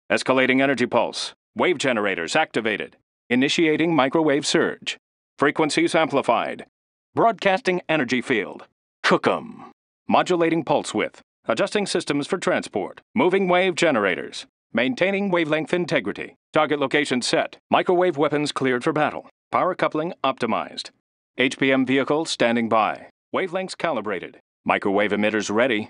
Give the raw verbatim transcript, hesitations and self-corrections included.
Escalating energy pulse. Wave generators activated. Initiating microwave surge. Frequencies amplified. Broadcasting energy field. Cook 'em. Modulating pulse width. Adjusting systems for transport. Moving wave generators. Maintaining wavelength integrity. Target location set. Microwave weapons cleared for battle. Power coupling optimized. H P M vehicle standing by. Wavelengths calibrated. Microwave emitters ready.